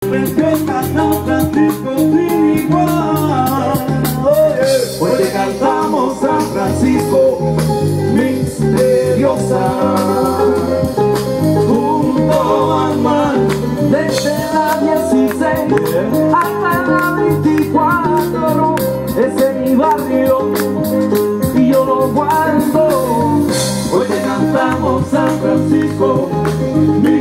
Respeta San Francisco sin igual. Hoy te cantamos San Francisco misteriosa, junto al mar, desde la 16 hasta la 24. Ese es mi barrio y yo lo guardo. Hoy te cantamos San Francisco misteriosa.